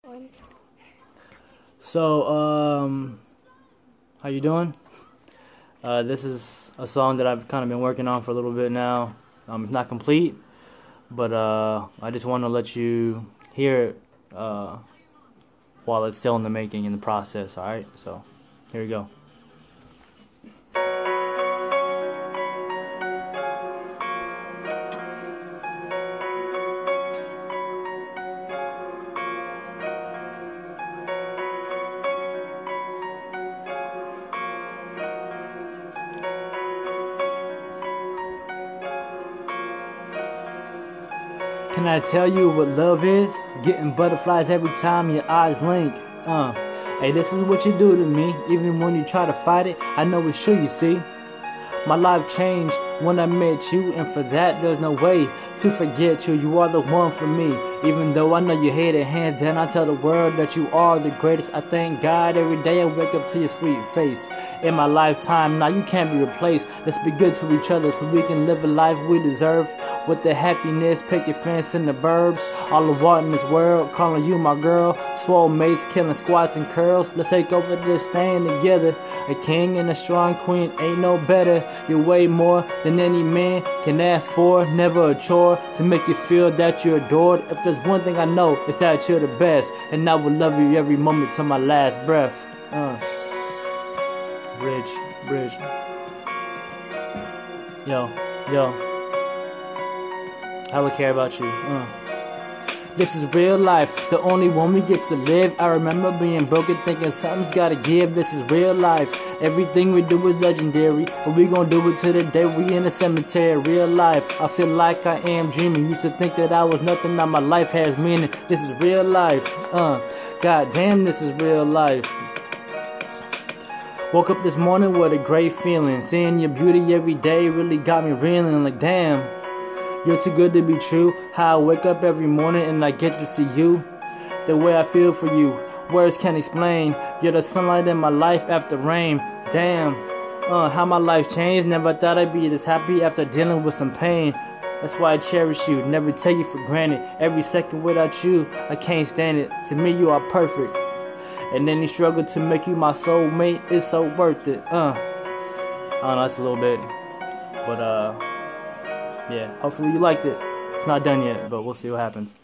So, how you doing? This is a song that I've kind of been working on for a little bit now. It's not complete, but I just want to let you hear it while it's still in the making, in the process, alright? So, here we go. Can I tell you what love is? Getting butterflies every time your eyes link. Hey, this is what you do to me. Even when you try to fight it, I know it's true, you see. My life changed when I met you, and for that there's no way to forget you. You are the one for me. Even though I know you hate it, hands down, I tell the world that you are the greatest. I thank God every day I wake up to your sweet face. In my lifetime, now you can't be replaced. Let's be good to each other so we can live a life we deserve. With the happiness, picket fence in the burbs. All the water in this world, calling you my girl. Swole mates, killing squats and curls. Let's take over this thing together. A king and a strong queen ain't no better. You're way more than any man can ask for. Never a chore to make you feel that you're adored. If there's one thing I know, it's that you're the best. And I will love you every moment till my last breath. Bridge. Yo. I would care about you. This is real life, the only one we get to live. I remember being broken, thinking something's gotta give. This is real life. Everything we do is legendary, but we gon' do it to the day we in the cemetery. Real life, I feel like I am dreaming. Used to think that I was nothing, now my life has meaning. This is real life. God damn, this is real life. Woke up this morning with a great feeling. Seeing your beauty every day really got me reeling. Like damn, you're too good to be true. How I wake up every morning and I get to see you. The way I feel for you, words can't explain. You're the sunlight in my life after rain. Damn, how my life changed. Never thought I'd be this happy after dealing with some pain. That's why I cherish you, never take you for granted. Every second without you, I can't stand it. To me, you are perfect. And any struggle to make you my soulmate is so worth it. I don't know, that's a little bit. But, yeah, hopefully you liked it. It's not done yet, but we'll see what happens.